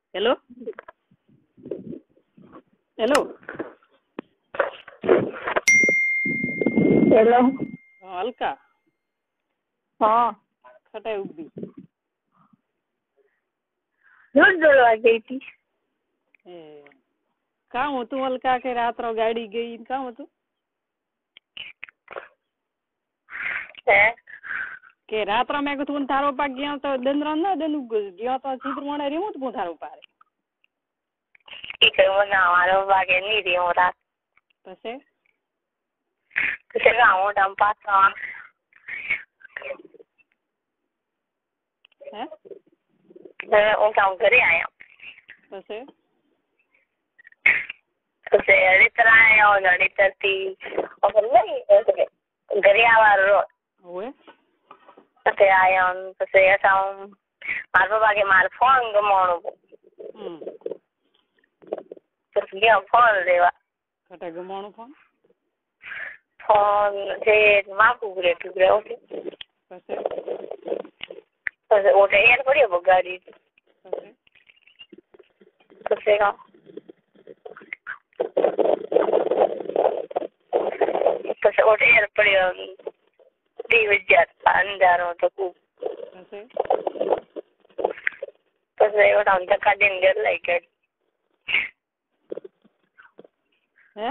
Hello hello hello. Alka હા, ખટાઈ ઉભી દૂધ દોડવા ગઈ હતી. એ કામ હતું અલકા કે રાત્રો ગાડી ગઈ કામ હતું હે કે રાત્રો મેં કીધું તારો પાક ગયા તો દંદરા ના દંડ ગયો તો ચિત્ર મને રેવું તું તારો પારે મારો ભાગે નહીં રહી હું રાત પછી હું તમ પાછો હે હું કામ ઘરે આવ્યા પછી રીતર આવ્યો ને રીતર થી ઘરે આવવાનો હોય પછી આવ્યો પછી મારા પપ્પા કે મારે ફોન ગમાણું પછી ગયો ફોન લેવા ખટા ગમાણું ફોન જે માકું ઘરે ઓકે પછી ઓટે એર પડ્યો બગાડી પછી ઓટે એર પડ્યો 20,000 અંધારો તો ખૂબ પછી ઓટા ધક્કા દઈને ઘર લઈ ગઈ હે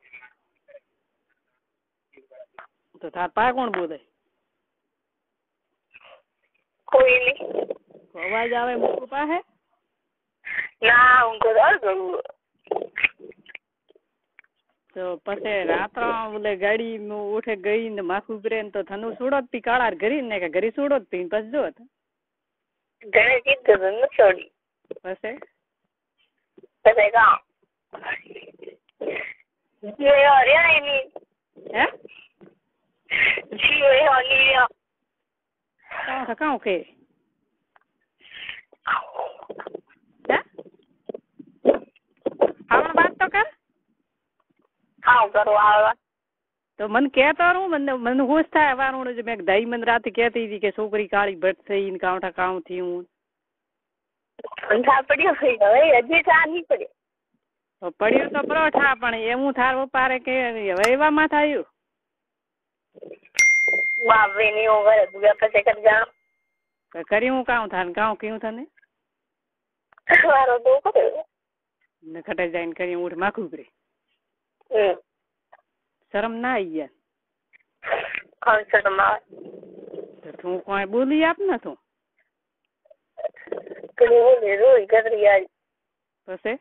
તો તાર પા કોણ બોલે કોઈ નહીં અવાજ આવે મોટું પાસે ના હું ઘર તો પછી રાત્ર બોલે ગાડી ઉઠે ગઈ ને માથું ઉભરે ને તો થનુ છોડો તી કાળા ઘરી ને કે ઘરી છોડો તી પછી જો ઘરે કીધું ન છોડી પછી કામ હે કાં કે આવણ વાત તો કર કામ કરું આવવા તો મને કહેતો મને હોશ થાય વારું જ મેં દાઈ મને રાતે કહેતી હતી કે છોકરી કાળી ભટ્ટ થઈ ને કાંઠા કામ થયું પડ્યો હજી ચા નહીં પડ્યો પડ્યો તો પરોઠા પણ એવું થાર પારે કે હવે એવામાં થયું બાપરે ની હું ઘરે ભૂગા પછી કરી જાણો કર્યું કામ થાય કામ કેવું તને મારો તો કર્યો ને ખટાઈ જાય કરી ઉઠ માખું કરે શરમ ના આવી ગયા તું કોઈ બોલી આપ ને તું રોજ ગદરી પછી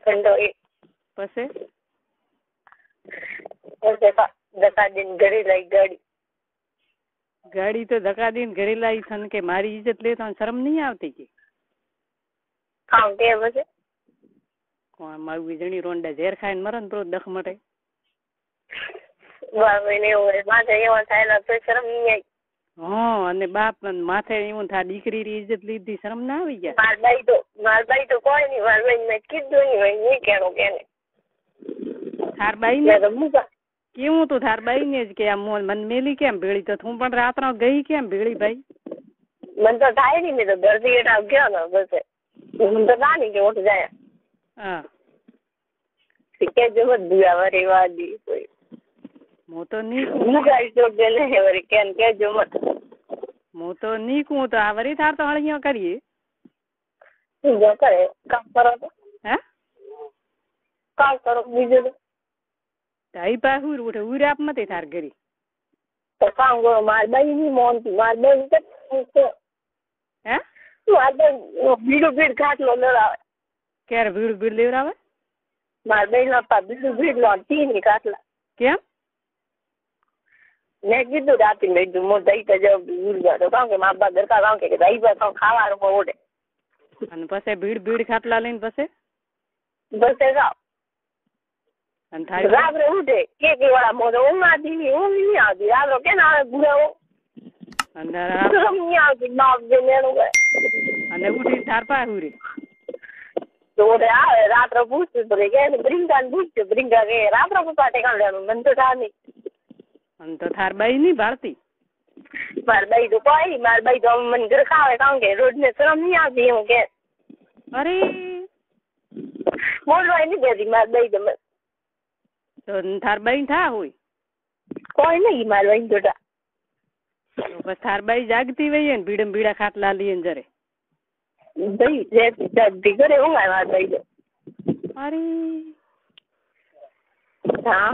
ધક્કા દઈને ઘરે લઈ ગાડી તો ધક્કા દઈને ઘરે લાવી થને કે મારી ઇજ્જત લે તો શરમ નહીં આવતી કે કામ કે પછી કોઈ મારું વીજળી રોંડા ઝેર ખાઈને મરે ને તો દખ મટે માથે એવા થયેલા તો શરમ નહીં આવી હા અને બાપ માથે એવું થાય દીકરી ની ઇજ્જત લીધી શરમ ના આવી ગયા માર બાઈ તો કોઈ નહીં માર બાઈ મેં કીધું નહીં કેણું કેને થાર બાઈ ને કેવું તું થાર બાઈ ને જ કે આમ મને મેલી કેમ ભેળી તો હું પણ રાત્ર ગઈ કેમ ભેળી ભાઈ મને તો થાય નહીં મેં તો ઘરથી એટા ગયો ને બસ હું તો ના નહીં કે ઓઠ જાય હા કે જો બધું વરી વાદી કોઈ હું તો નહીં વરી કેમ કે જો મત હું તો નહીં કહું તો આ વરી થાર તો હળીઓ કરીએ કરે કામ કરો તો હે કામ કરો બીજું તાઈ પાસે ઉઠે ઉરે આપ મતે થાર ઘરી તો કામ કરો માર બાઈ ની મોનતી માર બાઈ હે માર બાઈ ભીડ ખાટલો લડાવે ક્યારે ભીડ લેવડાવે માર બાઈ ના પા ભીડ લો તીન ખાટલા કેમ મેં કીધું રાતે મેં કીધું હું દઈ તો જાઉં ઉર્જા તો કામ કે મા બાપ દરકાર કામ કે દઈ પર ખાવાનું ઓડે અને પછી ભીડ ખાટલા લઈને પછી બસ જાઓ અને થાય રાત્રે ઉઠે કે વાળા મોઢો ઊંઘ આવતી નહીં આવતી રાત્રે કે ના આવે ભૂરાવો નહીં આવતી બાપ અને ઉઠી થાર પા હુરે તો આવે રાત્રે પૂછતું તો કે બ્રિંગા ને પૂછતું બ્રિંગા કે રાત્રે પપ્પા ટેકા લેવાનું મને તો થા નહીં અને તો થાર બાઈ નહીં ભાળતી માર બાઈ તો કોઈ માર બાઈ તો મને ઘર ખાવે કામ કે રોજ ને શરમ નહીં આવતી એવું કે અરે બોલવાય નહીં દેતી મારે દઈ તમે તો થાર બાઈ થા હોય કોઈ નહીં મારે વહી જોતા તો બસ થાર બાઈ જાગતી વહીએ ને ભીડમ ભીડા ખાટલા લઈએ ને જરે દઈ જતી ઘરે ઊંઘાય મારે દઈ દો અરે હા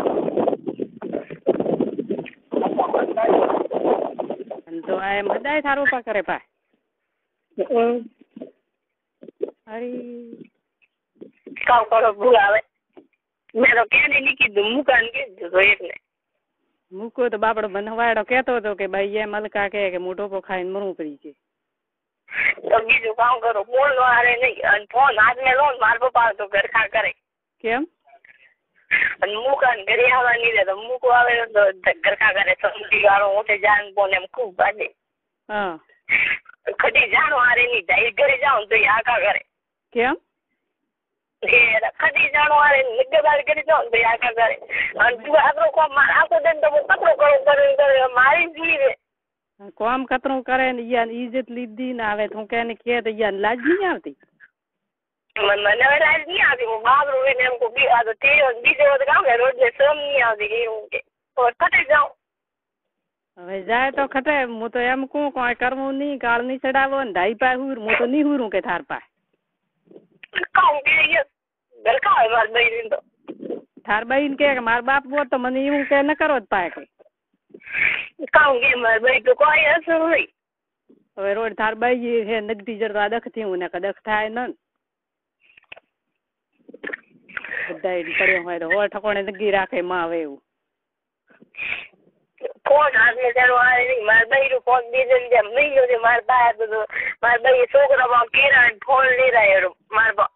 તો આ એમ બધાય થારો પા કરે પા અરે કામ કરો ભૂલ આવે મેં તો ક્યારે નહીં કીધું મુકાન કીધું તો એટલે મૂકો તો બાપડો બનવાડો કેતો હતો કે ભાઈ એમ અલકા કે મોટો પો ખાઈને મરવું પડી છે તો બીજું કામ કરો બોલવા હારે નહીં અને ફોન હાથમાં લો ને મારા પપ્પા તો ઘરખા કરે કેમ અને મુકાન ઘરે આવવા નહીં દે તો મૂકવા આવે તો ઘરખા કરે સમજી વાળો ઉઠે જાન બોને એમ ખૂબ બાજે હા ખડી જાણો હારે નહીં જાય ઘરે જાઉં તો એ આખા કરે કેમ ખડી જાણો હારે નિગદાર કરી જાઉં તો એ આખા કરે અને તું આપણો કોમ આખો દે તો કપડો કરે મારી જીવે કોમ કતરું કરે ને યાર ઇજ્જત લીધી ને આવે તું કે ને કે તો યાર લાજ નહીં આવતી મને હવે લાજ નહીં આવતી હું બાબરું એને એમ કહું આ તો તે બીજે વખત કામ કે રોજ ને શ્રમ નહીં આવતી એવું કે ખટે જાઉં હવે જાય તો ખટે હું તો એમ કહું કોઈ કરવું નહીં કાળ નહીં ચડાવો ને ઢાઈ પાય હુર હું તો નહીં હુરું કે થાર પાય કામ કે ઘરખા હોય મારે બહેન તો થાર બહેન કે મારા બાપ બોલ તો મને એવું કે ન કરો જ પાય કે કામ કે મારે બહેન તો કોઈ અસર નહીં હવે રોડ થાર બાઈ છે નગટી જડતો આ દખ થયું ને કદખ થાય ન બધા પડ્યો હોય તો હો ઠકોણે નગી રાખે માં આવે એવું ફોન હાથમાં ચાલો આવે નહીં મારે બહેરું ફોન દીધો ને મહિનો છે મારે બહાર બધું મારે બહી છોકરામાં કેરા ફોન લઈ રહ્યા મારે બા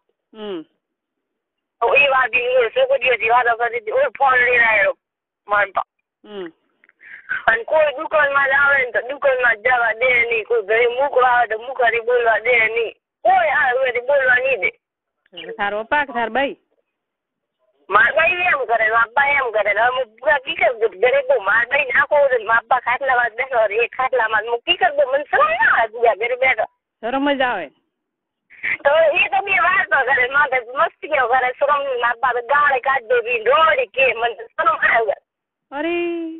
એ વાત છોકરીઓથી વાતો કરતી હતી ફોન લઈ રહ્યો મારે બા અને કોઈ દુકાનમાં જ આવે ને તો દુકાનમાં જવા દે નહીં કોઈ ઘરે મૂકવા આવે તો મૂકાથી બોલવા દે નહીં કોઈ આવે બોલવા નહીં દે તારો પાક થાર બાઈ મારા ભાઈ એમ કરે મારા એમ કરે હું પૂરા કી કર દઉં ઘરે બહુ મારા ભાઈ નાખો મારા ખાટલામાં બેઠો એ ખાટલામાં હું કી કર દઉં મને શરમ ના આવે પૂરા ઘરે બેઠો શરમ જ આવે તો એ તો બે વાતો કરે મારે મસ્તીઓ કરે શરમ મારા બાપ ગાળે કાઢી દે રોડ કે મને શરમ આવે અરે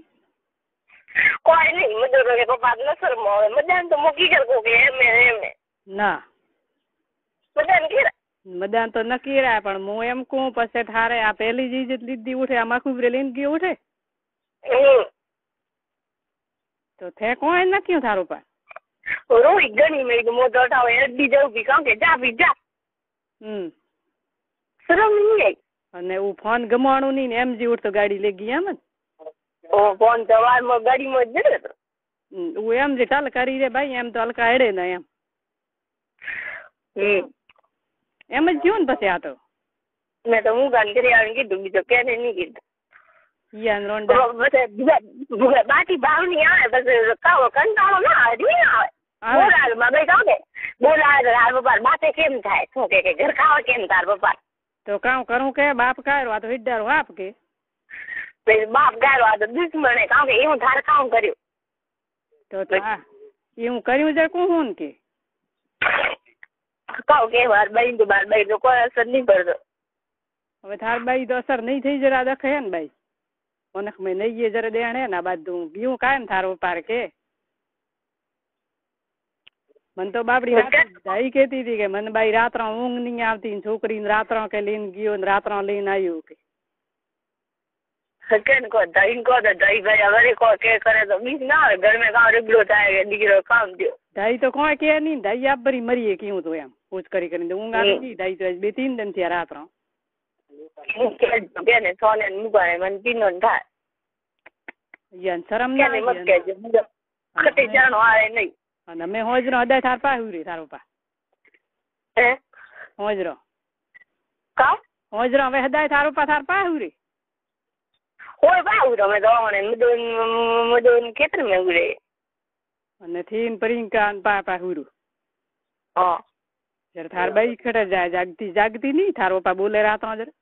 કોઈ નહીં મજૂર કે પપ્પા ન શરમ આવે મજાને તો મૂકી કર કે એમ ના મજાને ઘેરા મદાન તો નક્કી રહ્યા પણ હું એમ કહું પછી થારે આ પહેલી જ ઇજ્જત લીધી ઉઠે આમાં ખુબરે લઈને ગયો ઉઠે તો થે કોઈ નક્કી થારું પા રોઈ ગણી મેં મોટો ઉઠાવો અડધી જવું બી કહું કે જા બી જા શરમ નહીં અને હું ફોન ગમાણું નહીં ને એમ જી ઉઠતો ગાડી લઈ ગઈ એમ ઓ ફોન સવારમાં ગાડીમાં જ જતો હું એમ જે ચાલ કરી રે ભાઈ એમ તો હલકા હેડે ને એમ એમ જ થયું ને પછી આ તો મેં તો હું ગાન કરી આવીને કીધું બીજો ક્યારે નહીં કીધું બાકી ભાવ નહીં આવે પછી કાવો કંટાળો ના આવે નહીં આવે બોલાવે મારા ભાઈ કહું કે બોલાવે તાર પપ્પા બાતે કેમ થાય શું કે ઘર ખાવા કેમ તાર પપ્પા તો કામ કરું કે બાપ કાઢો આ તો હિડ્ડારો આપ કે બાપ ગાયો આ તો દુશ્મને કહું કે એવું તાર કામ કર્યું તો એવું કર્યું છે કોણ કે કહું કે બાર બાઈ તો કોઈ અસર નહીં પડતો હવે થાર બાઈ તો અસર નહીં થઈ જરા દખે ને બાઈ ઓનખ મેં નહીં જરા દેણ હે ને આ બાજુ બીવું કાયમ થારો પાર કે મને તો બાપડી દાઈ કહેતી હતી કે મને બાઈ રાત્રા ઊંઘ નહીં આવતી છોકરીને રાત્રા કે લઈને ગયો ને રાત્રા લઈને આવ્યું કે હકેન કો દહીં કો તો દહીં ભાઈ હવે કો કે કરે તો બીજ ના આવે ઘર મેં કામ રેગલો થાય દીકરો કામ દો દાઈ તો કોઈ કે નહીં દાઈ આપ ભરી મરીએ કેવું તો એમ પૂછ કરી કરીને ઊંઘ આવી ગઈ દાઈ તો 2-3 દિન થયા રાત્રા કે ને સોને મુકાય મને પીનો થાય યાર શરમ ના મત કેજે ખટે જાણો આવે નહીં અને મેં હોજરો અદાય થાર પા હુરી થારો પા હે હોજરો કા હોજરો હવે હદાય થારો પા થાર પા હુરી હોય બાઉ તમે દવાને મદન કેટલે મે ઉડે અને થીન પરિંકા પા પા હુરું હા જર થાર બાઈ ખડે જાય જાગતી નહીં થારો પા બોલે રાતનો જર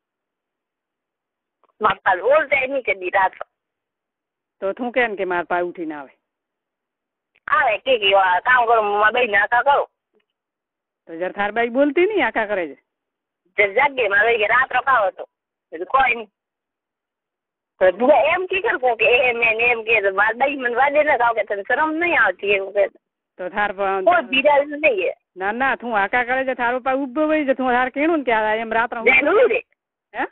માપા ઓલ જાય નહીં કે દી રાત તો તું કેમ કે માર પા ઉઠીને આવે આવે કે કામ કરો માં બેન આખા કરો તો જર થાર બાઈ બોલતી નહીં આખા કરે છે જાગે મારે કે રાત રોકાવો હતો કોઈ નહીં ભૂગા એમ કી કરવું કે એમ કે મારા દઈ મને વાદે ન ખાવ કે તને શરમ નહીં આવતી એવું કે તો થાર કોઈ બિરાજ નહીં ના ના તું આકા કરે છે થારો પા ઉભો હોય છે તું થાર કેણું ને કે એમ રાત હે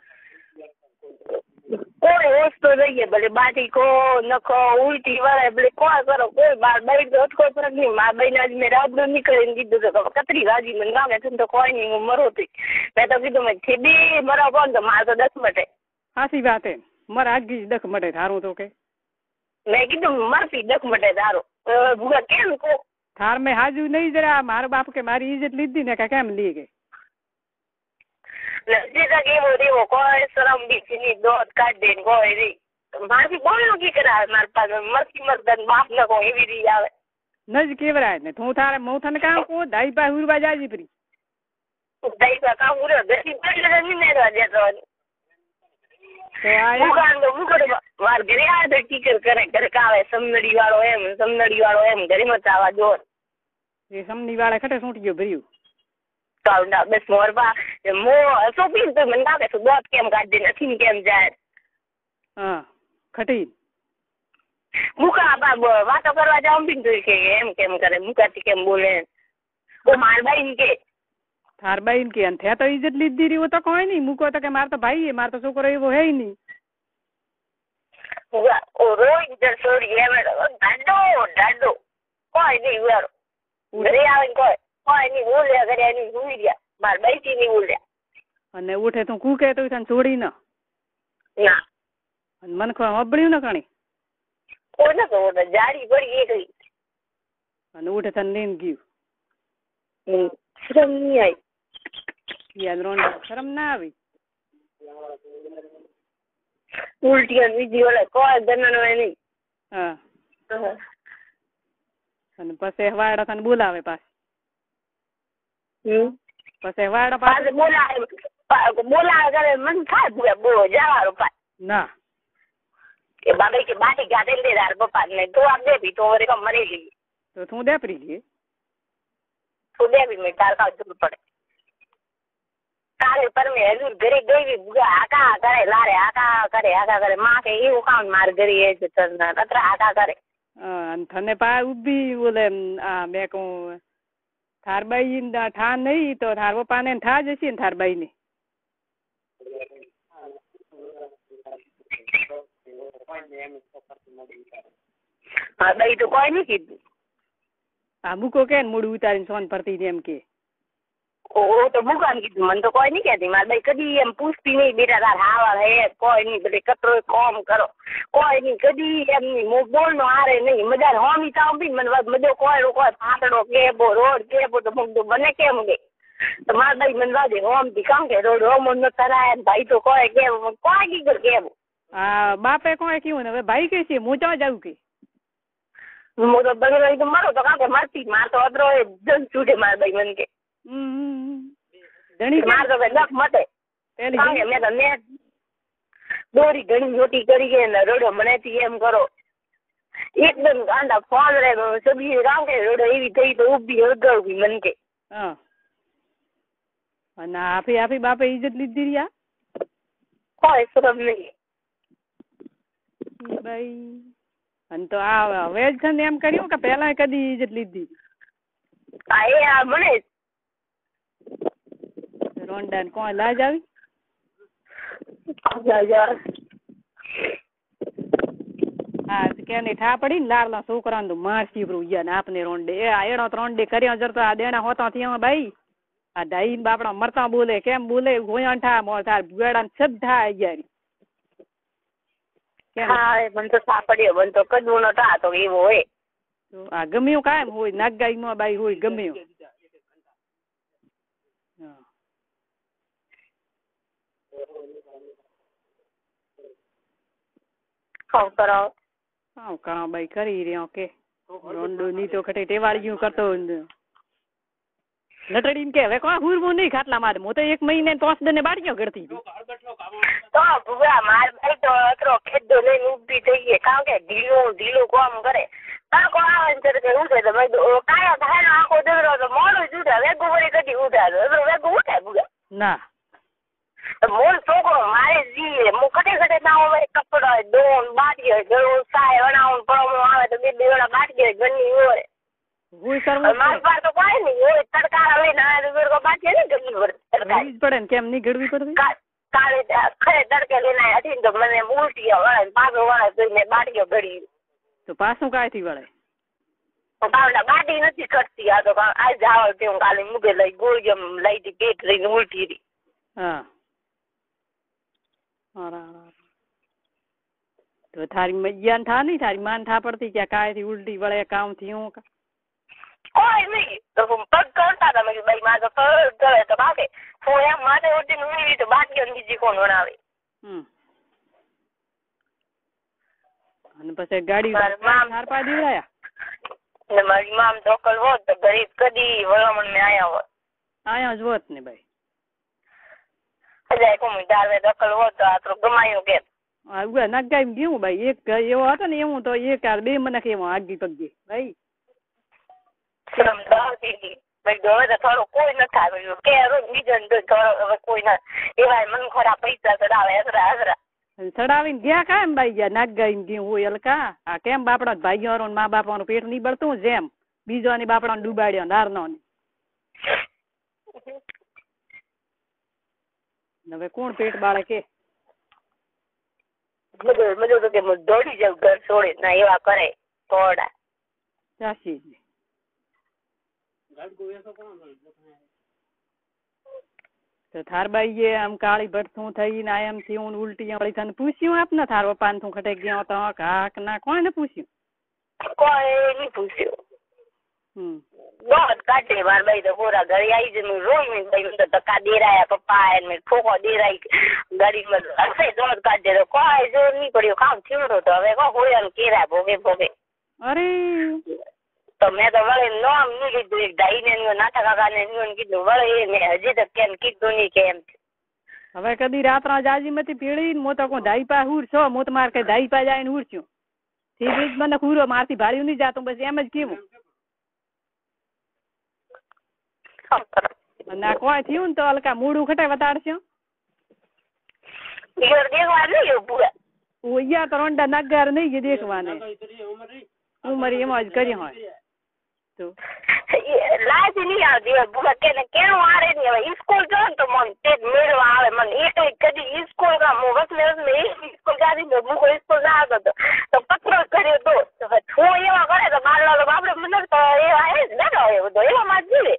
કોઈ વસ્તુ નહીં ભલે બાટી કો નખો ઉલટી વળે ભલે કોઈ કરો કોઈ બાર બાઈ કોઈ ફરક નહીં મારા બહેન આજ મેં રાબડું નીકળીને કીધું તો કતરી રાજી મને ગામે છે તો કોઈ નહીં હું મરો હતી મેં તો કીધું મેં થેબી મરો કોણ તો મારે તો 10 મટે સાચી વાત હે મારે આગી 10 મટે થારું તો કે મેં કીધું મરતી 10 મટે તારો ભૂગા કેમ કો થાર મેં હાજુ નહીં જરા મારો બાપ કે મારી ઇજ્જત લીધી ને કે કેમ લી કે એવો દેવો કોઈ શરમ બીજી દોધ કાઢ દે કોઈ નહીં મારથી બોલો કી કરાવે મારા પાસે મરતી મરદન બાપ ને કોઈ એવી રીત આવે નજ કેવરાય ને તું થારે હું તને કામ કો દાઈ પા હુરવા જાજી પરી દાઈ પા કામ હુરવા ગસી પડે ને મેરવા દેતો તો આ વાર ઘરે આ તો ટીચર કરે ઘરે કાવે સમનડી વાળો એમ ઘરે મચાવા જોર એ સમની વાળા ખટે સૂટી ગયો ભર્યું કાઉન્ડા બસ મોરબા મો સોપીન તો મને લાગે તો દોત કેમ કાઢ દે નથી કેમ જાય હા ખટી મુકા બા વાતો કરવા જાઉં બી તો કે એમ કેમ કરે મુકાથી કેમ બોલે ઓ મારબાઈ કે થારબાઈ કે અન થે તો ઇજ્જત લીધી રહી તો કોઈ નહીં મૂકો તો કે માર તો ભાઈ હે માર તો છોકરો એવો હે નહીં ઓ રોઈ જ સોરી એમ ડાડો કોઈ નહીં વેરો ઘરે આવીને કોઈ નહીં બોલ્યા ઘરે નહીં ભૂલી ગયા માર બાઈથી નહીં બોલ્યા અને ઉઠે તું કૂકે તો તને છોડી ન ના અને મન ખો હબળ્યું ન કણી કોઈ ન તો જાડી પડી એકલી અને ઉઠે તને લઈને ગયું શરમ નહીં આવી યાદ રોંડ શરમ ના આવી ઉલટી અને બીજી ઓલે કોઈ ગણનો નહીં હા અને પછી વાડા તને બોલાવે પાછ પછી વાડા પાસે બોલાવે કરે મન થાય બોલો જવાનું પા ના કે બાબા કે બાટી ગાતે દે તાર પપ્પા ને તો આપ દે બી તો વરે મરી ગઈ તો તું દેપરી લે તું દે બી મેં તાર કા જરૂર પડે કાલે પર મેં હજુ ઘરે ગઈ બુગા આકા કરે લારે આકા કરે માં કે એવું કામ માર ઘરે એ છે તને અતરા આકા કરે અને થને પા ઉભી બોલે આ મેં કહું થારબાઈ ઠા નહીં તો થાર પપ્પા ને ઠા જશે ને થારબાઈ ને હા દઈ તો કોઈ નહીં કીધું આ મૂકો કે મૂડું ઉતારીને સોન ફરતી એમ કે ઓ તો મૂકાને કીધું મને તો કોઈ નહીં કહેતી મારે ભાઈ કદી એમ પૂછતી નહીં બેટા તાર હાવા હે કોઈ નહીં બધે કતરો કોમ કરો કોઈ નહીં કદી એમ નહીં બોલ નો હારે નહીં મજા હોમી સાંભળી મને મજો કોઈ ફાટડો કેબો રોડ કેબો તો મુકદો બને કેમ ગઈ તો મારા ભાઈ મને વાદે હોમ થી કામ કે રોડ હોમ ન કરાય ભાઈ તો કોઈ કેવું કોઈ કીધું કેવું હા બાપે કોઈ કેવું ને હવે ભાઈ કે છે હું ચા જાઉં કે હું તો બગડે તો મારો તો કાકે મરતી માર તો અદરો જન છૂટે મારા ભાઈ મને કે માર તો લખ મટે મેં તો મેં દોરી ઘણી મોટી કરી ગઈ ને રોડો મને એમ કરો એકદમ ગાંડા ફોન રે સબી કામ કે રોડો એવી થઈ તો ઉભી હળગાવી મન કે હા અને આપી બાપે ઇજ્જત લીધી રહ્યા કોઈ શરમ નહીં ભાઈ અને તો આ વેજ છે ને એમ કર્યું કે પેલા કદી ઇજ્જત લીધી હા એ આ મને રોંડા ને કોણ લાજ આવી હા કે નહીં ઠા પડી ને લારલા છોકરા ને મારસી ગયા ને આપને રોંડે એ એનો રોંડે કર્યો જરતો આ દેણા હોતા ત્યાં ભાઈ આ ડાઈ બાપડા મરતા બોલે કેમ બોલે ગોયણ ઠા મોર થાર ભુગાડા ને સબ ઠા આઈ હા મને તો સાપડ્યો મને તો કદવું નો ઠા તો એવો હોય આ ગમ્યું કાયમ હોય નાગગાઈ નો બાઈ હોય ગમ્યું કરાવ બાઈ કરી રહ્યો કે રોંડો ની તો ખટે ટેવાળ્યું કરતો લટડી કે હવે કોણ હુરવું નહીં ખાટલા મારે હું તો 1 મહિને 5 દિને બાળ્યો ગળતી તો ભૂગા માર ભાઈ તો અતરો ખેડો લઈને ઊભી થઈ ગઈ કારણ કે ઢીલું કામ કરે તાકો આવે ને કે ઉઠે તો ભાઈ કાયા થાય આખો દરો તો મોડું જ ઉઠે વેગું વળી કદી ઉઠાડે વેગું ઉઠે ભૂગા ના મૂળ છોકરો મારે જી હું ખટે ના હોય કપડા દોન બાટી ગળું સાય વણાવું પડવું આવે તો બે વેળા બાટી ઘરની હોય મારી પાસે તો કોઈ નહીં હોય તડકા લઈને બાટી ને ગળવી પડે ને કેમ નહીં ગળવી પડતી કાલે ખરે તડકે લઈને હતી તો મને ઉલટી વળે પાછો વળે તો મેં બાટીઓ ઘડી તો પાછું કાંઈથી વળે બાટી નથી કરતી આ તો આજ આવે તે હું કાલે મૂકે લઈ ગોળી લઈ હતી પેટ લઈને ઉલટી હતી હા તો થારી મૈયાન થા નહીં થારી માન થા પડતી કે કાંઈથી ઉલટી વળે કામ થયું કોઈ નહીં તો પગ કરતા હતા મેં ભાઈ મારે પગ કરે તો બાકે હું એમ માટે ઉલટી ઉડી તો બાકી બીજી કોણ વણાવે અને પછી ગાડી હાર પા દીવડાયા ને મારી મામ ધોકલ હોત તો ગરીબ કદી વળામણ મેં આયા જ હોત ને ભાઈ હજાર કોમી દાવે ધોકલ હોત તો આ તો ગમાયું કે નગાઈ ગયું ભાઈ એક એવો હતો ને એવું તો એક બે મને કેવો આગી પગી ભાઈ થોડું કોઈ ન થાય કે બીજા કોઈ ના એવા મન ખરા પૈસા ચડાવે હસરા ચડાવીને ગયા કામ ભાઈ ગયા નાગાઈને ગયું હોય અલકા આ કેમ બાપડા ભાઈઓ મા બાપાનું પેટ નહીં બળતું જેમ બીજો ની બાપડાને ડૂબાડ્યો નારનો હવે કોણ પેટ બાળે કે મજો તો કે દોડી જાવ ઘર છોડી ના એવા કરે થોડા ચાસી તો થારબાઈએ આમ કાળી ભરથું થઈને એમ થયું ઉલટી વળી તને પૂછ્યું આપને થાર પપ્પા તું ખટે ગયો તો કાક ના કોને પૂછ્યું કોઈ નહીં પૂછ્યું દોડ કાઢે માર ભાઈ તો પૂરા ઘરે આવી જઈને રોઈ ભાઈ તો ધક્કા દેરાયા પપ્પા એને ઠોકો દેરાઈ ગાડીમાં હશે દોડ કાઢે તો કોઈ જોર નહીં પડ્યો કામ થયું તો હવે કો હોય કેરા ભોગે ભોગે અરે તો મેં તો વળે નામ નહીં લીધું એક ડાઈ ને નાથા કાકા ને કીધું વળે મેં હજી તો કેમ કીધું નહીં કે એમ હવે કદી રાત્રા જાજી માંથી પીડી મો તો કોઈ ધાઈ પા હુર છો મો તો માર કઈ ધાઈ પા જાય ને હુર છું થી જ મને હુરો મારથી ભાડ્યું નહીં જાતું બસ એમ જ કેવું ના કોઈ થયું ને તો હલકા મૂડું ખટે વતાડશે ઓયા તો રોંડા નગાર નહીં કે દેખવાને ઉમર એમાં જ કરી હોય તો લાજ નહીં આવતી કેને કેમ મારે નહીં હવે સ્કૂલ જો ને તો મને તે મેળવા આવે મને એક કદી સ્કૂલ સ્કૂલ જાતી મૂકો સ્કૂલ ના આવતો તો પત્રો કર્યો તો હું એવા કરે તો બાર લાલો આપડે મને તો એવા આવે જ ના હોય બધો એવા માં જીવે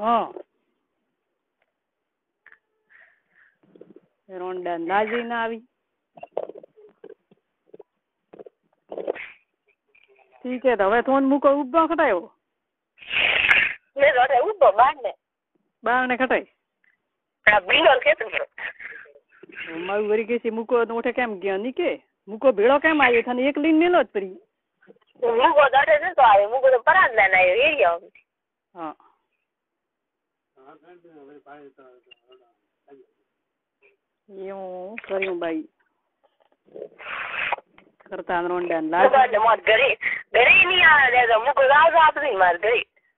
રોંડા લાજી ના આવી ઠીક છે તો હવે ફોન મૂકો ઉભો ખટાયો ઉભો બાર ને ખટાઈ મારું વરી કે મૂકો ઉઠે કેમ ગયા ની કે મૂકો ભેળો કેમ આવ્યો તને એક લીન મેલો જ પડી મૂકો દાડે છે તો આવે મૂકો તો પરાજ ના આવ્યો એરિયા હા એવું કર્યું ભાઈ કરતા રોંડા ઘરે ઘરે નહીં આવે મૂકો આવજો આપડી મારે ઘરે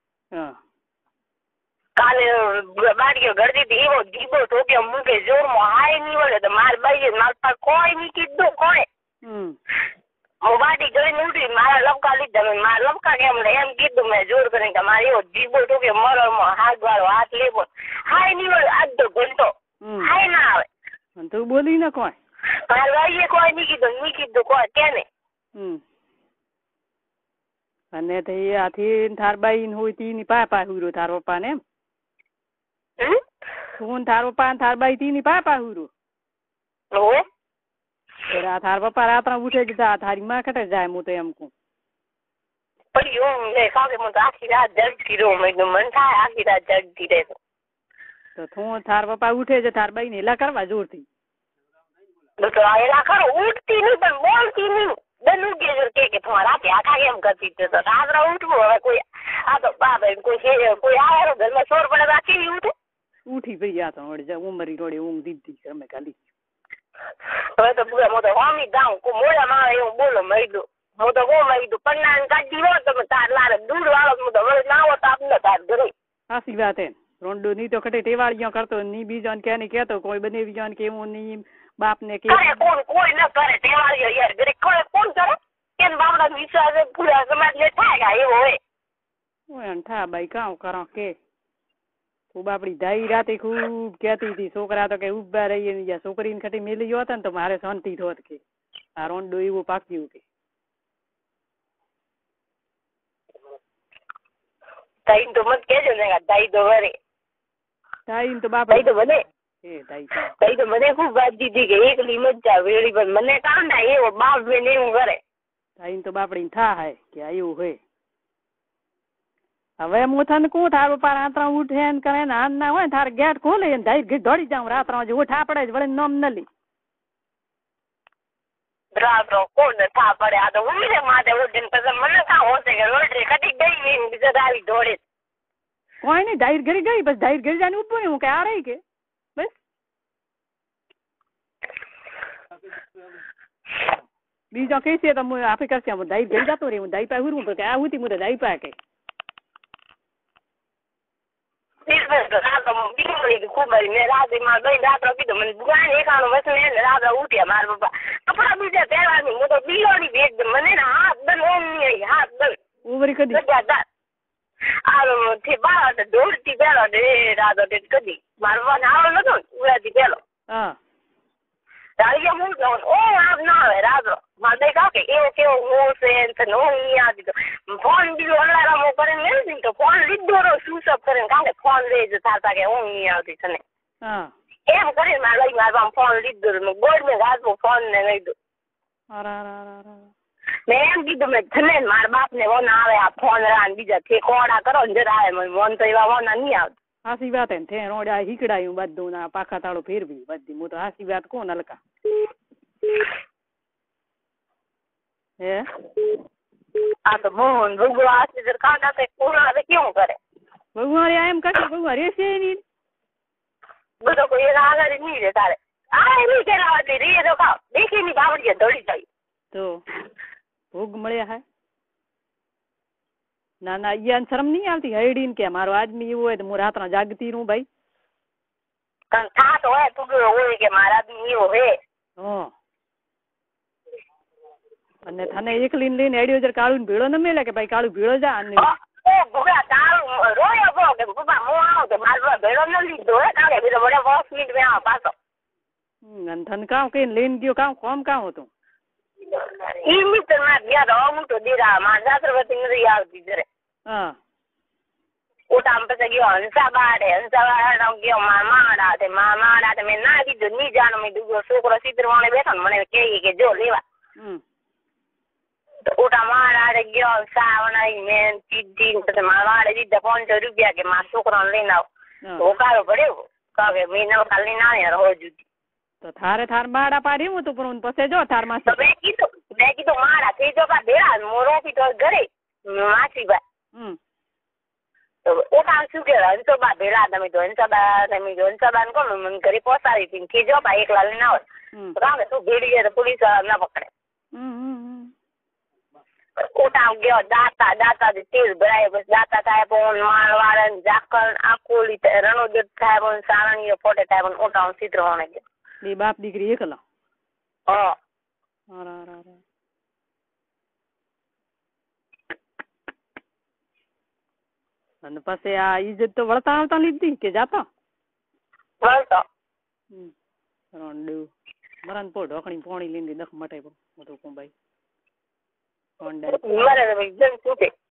કાલે બાટીઓ ગરદી હતી એવો દીબો ઠોક્યો મૂકે જોરમાં હાય નહીં વળે તો માર બાઈ મારા પાસે કોઈ નહીં કીધું કોઈ હું બાટી કરીને ઉઠી મારા લપકા લીધા મારા લપકા કેમ એમ કીધું મેં જોર કરીને કે મારે એવો દીબો ઠોક્યો મરણમાં હાથ વાળો હાથ લેવો હાય નહીં વળે અડધો ઘંટો હાય ના આવે તું બોલી ને કોઈ મારા ભાઈએ કોઈ નહીં કીધું કોઈ કેને અને તે આથી થારબાઈ હોય તીની પાપા હુરો થાર પપ્પા ને એમ તું થાર પપ્પા ને થારબાઈ તીની પાપા હુરો થાર પપ્પા રાત્રા ઉઠે જ થારી માં કટે જાય હું તો એમ કઉ પણ એવું મેં ખાકે મને આખી રાત જગતી રહું મેં મન થાય આખી રાત જગતી રહે તો તું થાર પપ્પા ઉઠે છે થારબાઈ ને એલા કરવા જોરથી એલા ખરો ઉઠતી નહીં પણ બોલતી નહીં કે તમારા રાતે આખા કેમ કરતી તો રાત્રે ઉઠવું હવે કોઈ આ તો બાબા કોઈ આવે ઘરમાં ચોર પડે તો કેવી ઉઠે ઉઠી પડી ગયા તો વળી ઉમરી રોડે ઊંઘ દીધી અમે ખાલી હવે તો પૂરા મોટો વામી ગાઉં મોડા માં એવું બોલો મળી હું તો બહુ મળી પન્ના કાઢી હોય તમે તાર લારે દૂર વાળો હું તો વળી ના હોત આપને તાર ઘરે સાચી વાત એમ રોંડો ની તો કટે ટેવાળીઓ કરતો ની બીજાને કે નહીં કહેતો કોઈ બને બીજાને કેવું નહીં બાપને કે કોઈ ન કરે ટેવાળીઓ યાર ગરીબ કોણ કરે કેમ બાપડા વિશ્વાસ પૂરા સમાજ ને થાય એવો હોય ઓય થા ભાઈ કામ કરો કે ખૂબ આપડી ધાઈ રાતે ખૂબ કહેતી હતી છોકરા તો કે ઉભા રહીએ ને છોકરીને ખટી મેલી ગયો હતા ને તો મારે શાંતિ થોત કે આ રોંડો એવું પાક્યું કે તાઈ તો મત કેજો ને તાઈ તો વરે તાઈ તો બાપ તાઈ તો બને એ તાઈ તો મને ખૂબ વાત દીધી કે એકલી મજા વેળી પણ મને કાંડા એવો બાપ બેન એવું કરે તાઈ તો બાપડી થા હે કે એવું હોય હવે હું તને કહું તારું પાર રાત્રા ઉઠે ને કરે ને આન ના હોય તારે ગેટ ખોલે ને ધાઈ દોડી જાઉં રાત્રા ઉઠ આપડે જ વળે નામ ન લી રાત્રો કોણ થા પડે આ તો ઉમીને માથે ઉઠીને પછી મને કાં હોશે કે લોટરી કટી ગઈ ને બીજા આવી દોડે કોઈ નહીં ધાઈ ઘરી ગઈ બસ ધાઈ ઘરી જાને ઉભો હું કે આ રહી કે બસ બીજો કઈ છે તો હું આપે કરશે હું ધાઈ ઘરી જતો રહી હું ધાઈ પાસે ઉરું કે આ ઉતી મુરે ધાઈ પાસે કે ખૂબ મેં રાત્રે માં ગઈ રાત્રે કીધું મને દુકાન એકાણું વસને રાત્રે ઉઠ્યા મારા પપ્પા કપડા બીજા પહેરવાની હું તો બિલોડી ભેજ મને હાથ દન ઓમ નહીં હાથ દન ઉભરી કદી બાર દોડતી પેલો રાત્રે કદી મારવા આવો નતો ઉડાતી પેલો હા રાળિયા હું જાઉં ઓ આમ ના આવે રાત્રો મારે કહો કે એવો કેવો હું છે હું અહીંયા દીધો ફોન બીજો અલારામ કરીને મેળવી દીધો ફોન લીધો સ્વિચ ઓફ કરીને કારણ કે ફોન લઈ જતા હતા કે હું અહીંયા આવતી છે ને એમ કરીને મારે લઈ મારવા ફોન લીધો ગોળ મેં રાતનો ફોન ને લઈ દો મેં એમ કીધું મેં તને મારા બાપ ને વન આવે આ ફોન રાન બીજા છે કોડા કરો ને જરા આવે મને વન તો એવા વના નહીં આવતા હાસી વાત હે ને રોડ્યા હીકડાયું બધું ના પાખા તાળો ફેરવી બધી હું તો હાસી વાત કોણ હલકા હે આ તો મોહન ભગવા આશી કાંટા તે પૂરા હવે કેવું કરે ભગવાન એમ કરશે ભગવાન રેશે નહીં બધો કોઈ એના આગળ નહીં રે તારે આ એની કરાવતી રે તો ખાવ દેખી ની બાવડી દોડી જાય તો ભોગ મળ્યા હે ના ના યાન શરમ નહીં આવતી હૈડીન કે મારો આદમી એવું હોય તો હું રાતના જાગતી રહું ભાઈ થાત હોય ટુકડો હોય કે મારા આદમી એવો હે અને તને એકલીને લઈને હેડ્યો જર કાળું ભીડો ન મેલે કે ભાઈ કાળું ભીડો જા અને ભૂગા તારું રોયો બહુ કે પપ્પા હું આવું તો મારો ભેડો ન લીધો હે કાલે બીજો બડે 5 મિનિટ મેં આવ પાછો અને તને કામ કઈ લઈને ગયો કામ હતું ઈ મિત્ર માં ગયા તો હું તો દીરા માં જાત્રવતી નથી આવતી જરે ઓટામ પછી ગયો હંસાબાડે ગયો મામાડા મેં ના દીધું ની જાણો મેં દુગો છોકરો સિદ્ધવાણે બેઠો ને મને કે જો લેવા ઓટા મારાડે ગયો સા બનાવી મેં સીધી પછી મારવાડે દીધા 500 રૂપિયા કે મારા છોકરાને લઈને આવ હોકારો પડ્યો કે મેં નવકા લઈને આવ્યા રહો જુદી તો થારે માડા પાડી હું તો પણ પછી જો થાર માં મેં કીધું મારા થઈ જો કા બેડા મોરો પીતો ઘરે માસીબા ઓટા શું કે હંસોબા ભેળા તમે તો હંસોબા કોણ મને ઘરે પહોંચાડી હતી થઈ જો બા એકલા લઈને આવો કામ તું ભેડી જાય તો પોલીસ ના પકડે ઓટા ગયો દાતા તેલ ભરાય બસ દાતા થાય પણ માળવાળા ઝાકળ આકોલી રણોદેવ થાય પણ સારણીઓ ફોટે થાય પણ ઓટા ચિત્ર હોને ગયો બે બાપ દીકરી એકલા અને પછી આ ઈજ્જત તો વળતા આવતા લીધી કે જાતા વળતો રોંડુ મરન પો ઢોકણી પોણી લીધી દખ મટે બધું કોંબાઈ